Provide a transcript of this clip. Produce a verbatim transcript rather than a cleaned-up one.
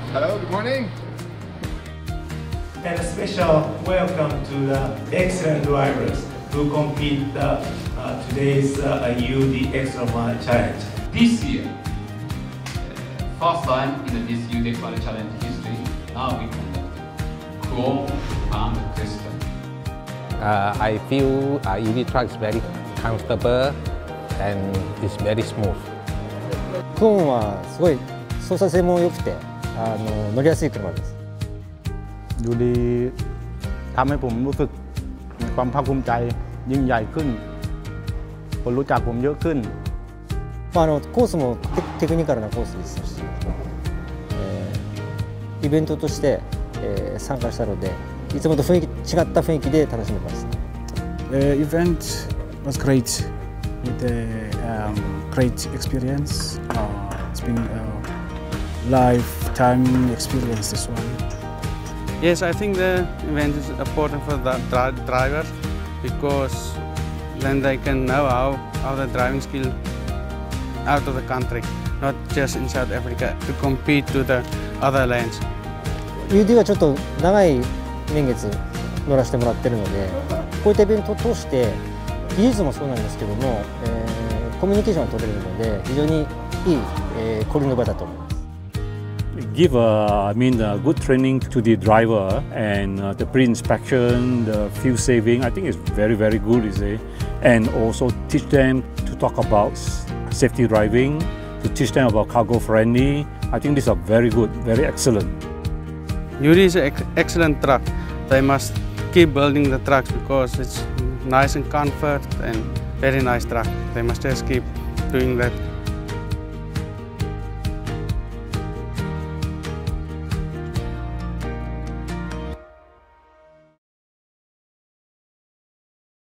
Hello, good morning. And a special welcome to the excellent drivers who compete uh, uh, today's uh, U D Extra Mile Challenge. This year, uh, first time in this U D Extra Mile Challenge history, now we conduct Kuo and Kristen. Uh, I feel uh, U D truck is very comfortable and it's very smooth. クオンはすごい操作性も良くてあの乗りやすい車です。 ยูดีทำให้ผมรู้สึกมีความภาคภูมิใจยิ่งใหญ่ขึ้นคนรู้จักผมเยอะขึ้นまあ、あのコースも テ, テクニカルなコースでしたし、えー、イベントとして、えー、参加したのでいつもと雰囲気違った雰囲気で楽しめます。 The event was great with a um, great experience. Uh, it's been a lifetime experience, this one. Yes, I think the event is important for the dri drivers because then they can know how, how the driving skill out of the country, not just in South Africa, to compete to the other lands. ユーディー はちょっと長い年月乗らせてもらってるので、こういったイベントを通して技術もそうなんですけども、えー、コミュニケーションが取れるので非常にいい、えー、交流の場だと思います。 Give uh, I mean uh, good training to the driver and uh, the pre-inspection, the fuel saving. I think it's very very good, you see, and also teach them to talk about safety driving, to teach them about cargo friendly. I think these are very good, very excellent. U D is an ex excellent truck. They must keep building the trucks because it's nice and comfort and very nice truck. They must just keep doing that.